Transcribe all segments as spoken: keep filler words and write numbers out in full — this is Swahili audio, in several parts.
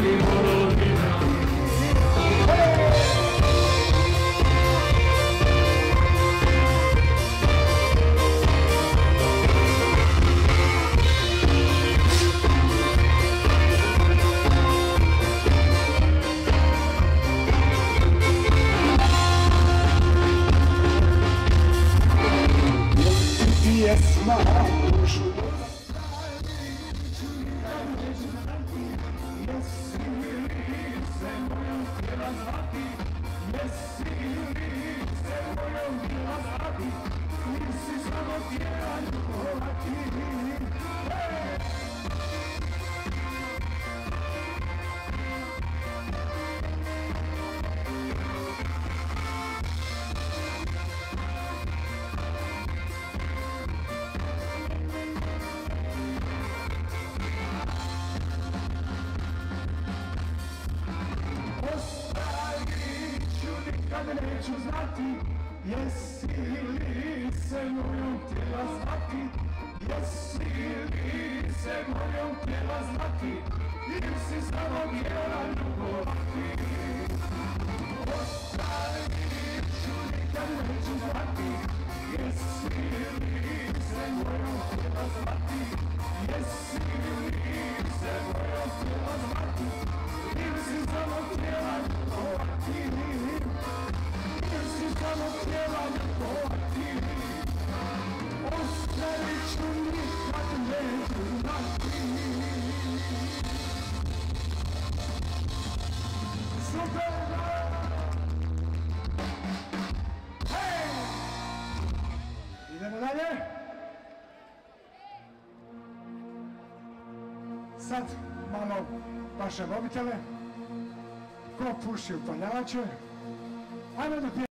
Neću znati, jesi li se mojom htjela znati, jesi li se mojom htjela znati, ili si samo htjela ljubovati. Ostavi ću, nikad neću znati, jesi li se mojom htjela znati, jesi li se mojom htjela znati, ili si samo htjela ljubovati. Samo htjela ljupovati, ostavit ću, nikad neću znati. Super! Hej! Idemo dalje. Sad malo vaše mobitele. Ko puši upaljače. Ajmo da pijemo.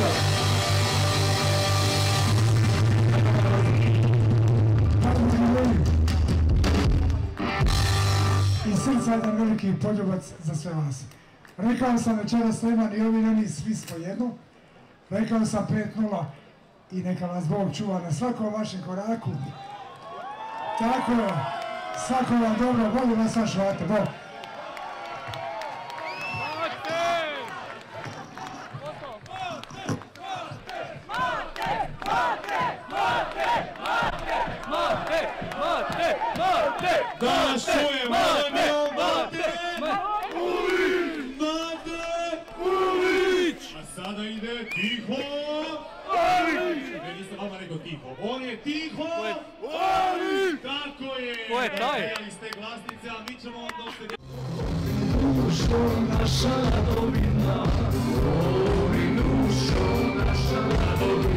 Bulića. I srca jedan veliki poljubac za sve vas. Rekao sam večeras nema ni ovi, ni svi smo jedno. Rekao sam pet nula i neka vas Bog čuva na svakom vašem koraku. Tako je, svako vam dobro, volim vas vaš vate, Bog. Da nas čuje, molim, Mate, Bulić, Mate, Bulić. A sada ide tiho, Bulić. Ne, nisam vama rekao tiho, on je tiho, Bulić. Tako je, ko je taj? Pejali ste glasnice, a mi ćemo onda se... Dušo naša radovina, ovi dušo naša radovina.